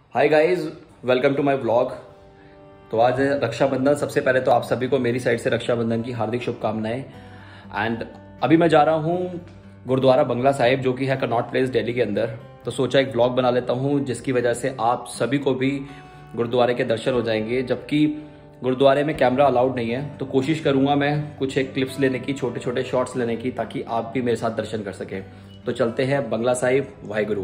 Hi guys, welcome to my vlog. तो आज है रक्षाबंधन। सबसे पहले तो आप सभी को मेरी साइड से रक्षाबंधन की हार्दिक शुभकामनाएं। एंड अभी मैं जा रहा हूँ गुरुद्वारा बंगला साहिब, जो कि है कनॉट प्लेस दिल्ली के अंदर। तो सोचा एक व्लॉग बना लेता हूँ, जिसकी वजह से आप सभी को भी गुरुद्वारे के दर्शन हो जाएंगे। जबकि गुरुद्वारे में कैमरा अलाउड नहीं है, तो कोशिश करूंगा मैं कुछ एक क्लिप्स लेने की, छोटे छोटे शॉट्स लेने की, ताकि आप भी मेरे साथ दर्शन कर सकें। तो चलते हैं बंगला साहिब। वाहिगुरु।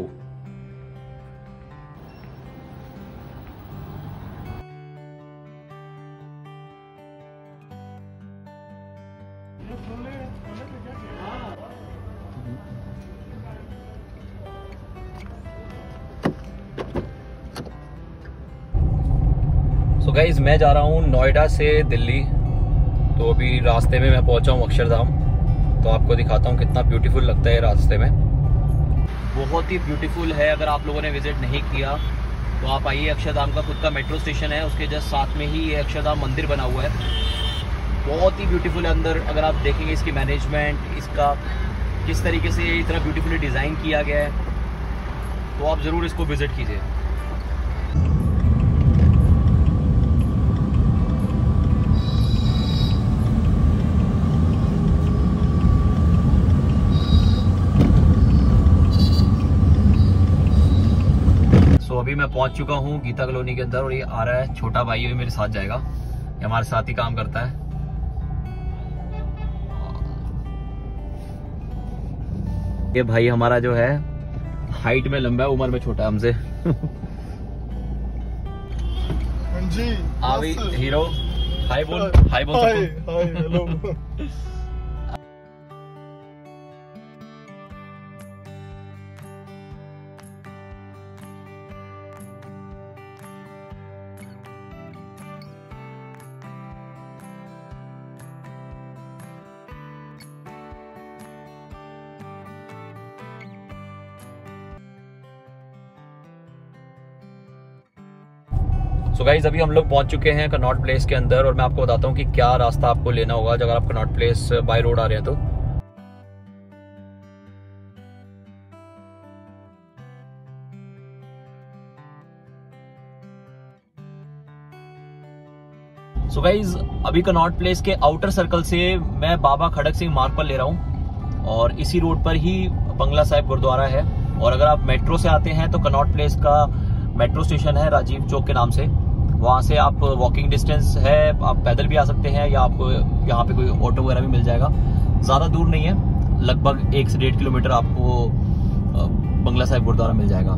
तो गाइज मैं जा रहा हूँ नोएडा से दिल्ली। तो अभी रास्ते में मैं पहुंचा हूँ अक्षरधाम। तो आपको दिखाता हूँ कितना ब्यूटीफुल लगता है रास्ते में। बहुत ही ब्यूटीफुल है। अगर आप लोगों ने विजिट नहीं किया तो आप आइए। अक्षरधाम का खुद का मेट्रो स्टेशन है, उसके जस्ट साथ में ही ये अक्षरधाम मंदिर बना हुआ है। बहुत ही ब्यूटीफुल है अंदर। अगर आप देखेंगे इसकी मैनेजमेंट, इसका किस तरीके से इतना ब्यूटीफुली डिज़ाइन किया गया है, तो आप ज़रूर इसको विजिट कीजिए। अभी मैं पहुंच चुका हूं गीता कॉलोनी के अंदर, और ये आ रहा है छोटा भाई, ये मेरे साथ जाएगा। ये हमारे साथ ही काम करता है। ये भाई हमारा जो है हाइट में लंबा है, उम्र में छोटा है हमसे। जी अभी हीरो हाय बोल, हाय बोल। Hi hello. सो गाइज अभी हम लोग पहुंच चुके हैं कनॉट प्लेस के अंदर, और मैं आपको बताता हूं कि क्या रास्ता आपको लेना होगा अगर आप कनॉट प्लेस बाय रोड आ रहे हैं तो। सो गाइज अभी कनॉट प्लेस के आउटर सर्कल से मैं बाबा खड़क सिंह मार्ग पर ले रहा हूं, और इसी रोड पर ही बंगला साहिब गुरुद्वारा है। और अगर आप मेट्रो से आते हैं तो कनॉट प्लेस का मेट्रो स्टेशन है राजीव चौक के नाम से। वहां से आप वॉकिंग डिस्टेंस है, आप पैदल भी आ सकते हैं, या आपको यहाँ पे कोई ऑटो वगैरह भी मिल जाएगा। ज़्यादा दूर नहीं है, लगभग 1 से 1.5 किलोमीटर आपको बंगला साहिब गुरुद्वारा मिल जाएगा।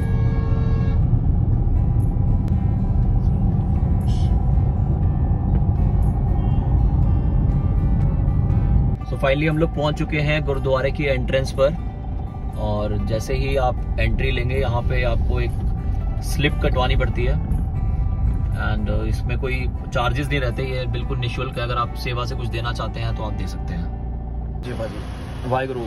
तो फाइनली हम लोग पहुंच चुके हैं गुरुद्वारे की एंट्रेंस पर। और जैसे ही आप एंट्री लेंगे, यहाँ पे आपको एक स्लिप कटवानी पड़ती है। एंड इसमें कोई चार्जेस नहीं रहते, ये बिल्कुल निःशुल्क है। अगर आप सेवा से कुछ देना चाहते हैं तो आप दे सकते हैं। जी भाजी। वाहिगुरु।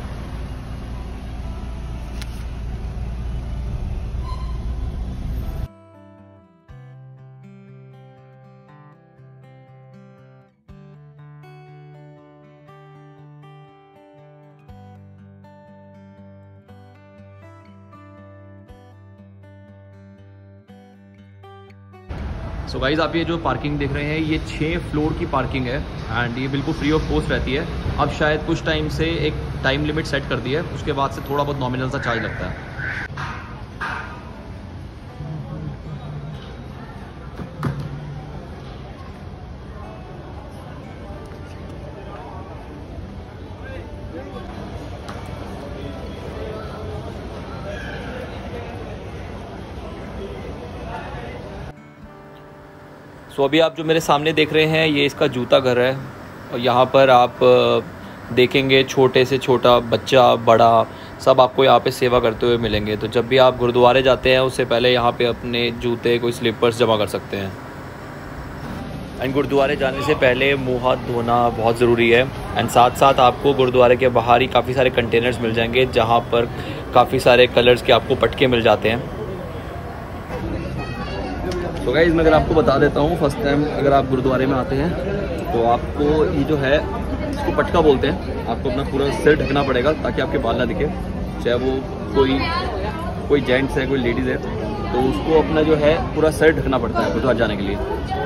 सो गाइज आप ये जो पार्किंग देख रहे हैं, ये 6 फ्लोर की पार्किंग है। एंड ये बिल्कुल फ्री ऑफ कॉस्ट रहती है। अब शायद कुछ टाइम से एक टाइम लिमिट सेट कर दी है, उसके बाद से थोड़ा बहुत नॉमिनल सा चार्ज लगता है। तो अभी आप जो मेरे सामने देख रहे हैं, ये इसका जूता घर है। और यहाँ पर आप देखेंगे छोटे से छोटा बच्चा, बड़ा, सब आपको यहाँ पे सेवा करते हुए मिलेंगे। तो जब भी आप गुरुद्वारे जाते हैं, उससे पहले यहाँ पे अपने जूते, कोई स्लीपर्स जमा कर सकते हैं। एंड गुरुद्वारे जाने से पहले मुँह हाथ धोना बहुत ज़रूरी है। एंड साथ साथ आपको गुरुद्वारे के बाहर ही काफ़ी सारे कंटेनर्स मिल जाएंगे, जहाँ पर काफ़ी सारे कलर्स के आपको पटके मिल जाते हैं। तो गाइस मैं अगर आपको बता देता हूँ, फर्स्ट टाइम अगर आप गुरुद्वारे में आते हैं तो आपको ये जो है, इसको पटका बोलते हैं। आपको अपना पूरा सिर ढकना पड़ेगा ताकि आपके बाल ना दिखे, चाहे वो कोई जेंट्स है, कोई लेडीज़ है। तो उसको अपना जो है पूरा सर ढकना पड़ता है गुरुद्वारा जाने के लिए।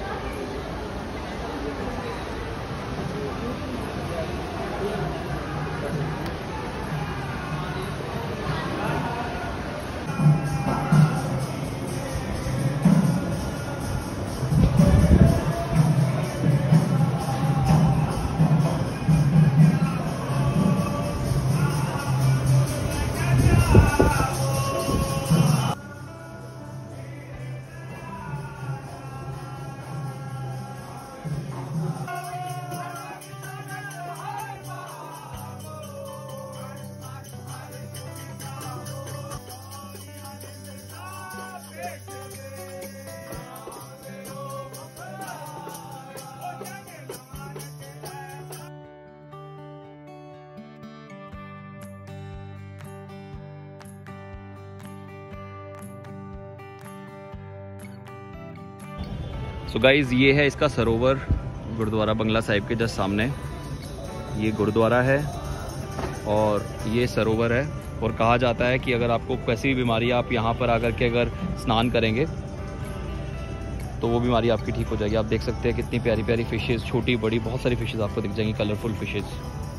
सो गाइज़ ये है इसका सरोवर गुरुद्वारा बंगला साहिब के जस्ट सामने। ये गुरुद्वारा है और ये सरोवर है। और कहा जाता है कि अगर आपको कैसी भी बीमारी आप यहाँ पर आकर के अगर स्नान करेंगे तो वो बीमारी आपकी ठीक हो जाएगी। आप देख सकते हैं कितनी प्यारी प्यारी फिशेस, छोटी बड़ी बहुत सारी फिशेस आपको दिख जाएंगी, कलरफुल फिशेस।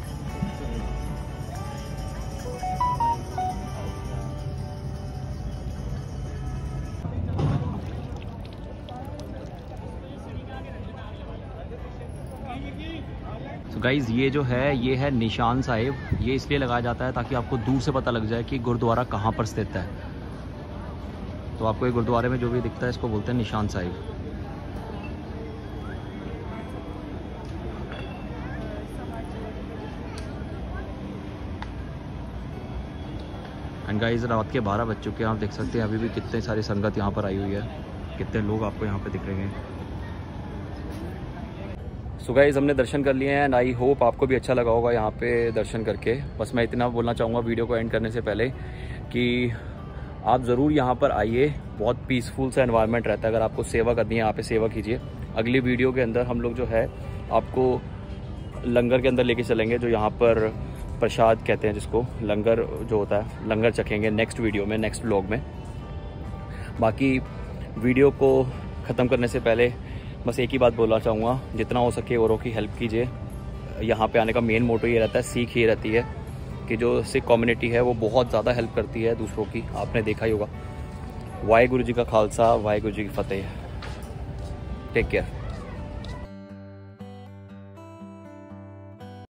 तो गाइज़ ये जो है ये है निशान साहिब। ये इसलिए लगाया जाता है ताकि आपको दूर से पता लग जाए कि गुरुद्वारा कहाँ पर स्थित है। तो आपको ये गुरुद्वारे में जो भी दिखता है इसको बोलते हैं निशान साहिब। एंड गाइज़ रात के 12 बज चुके हैं। आप देख सकते हैं अभी भी कितने सारी संगत यहाँ पर आई हुई है, कितने लोग आपको यहाँ पर दिख रहे हैं। सो गाइस हमने दर्शन कर लिए हैं एंड आई होप आपको भी अच्छा लगा होगा यहाँ पे दर्शन करके। बस मैं इतना बोलना चाहूँगा वीडियो को एंड करने से पहले कि आप ज़रूर यहाँ पर आइए, बहुत पीसफुल सा एनवायरनमेंट रहता है। अगर आपको सेवा करनी है यहाँ पे सेवा कीजिए। अगली वीडियो के अंदर हम लोग जो है आपको लंगर के अंदर लेके चलेंगे, जो यहाँ पर प्रसाद कहते हैं जिसको, लंगर जो होता है, लंगर चखेंगे नेक्स्ट वीडियो में, नेक्स्ट व्लॉग में। बाकी वीडियो को ख़त्म करने से पहले बस एक ही बात बोलना चाहूँगा, जितना हो सके औरों की हेल्प कीजिए। यहाँ पे आने का मेन मोटो ये रहता है, सीख ये रहती है कि जो सिख कम्युनिटी है वो बहुत ज़्यादा हेल्प करती है दूसरों की, आपने देखा ही होगा। वाहेगुरु जी का खालसा, वाहेगुरु जी की फतेह। Take care.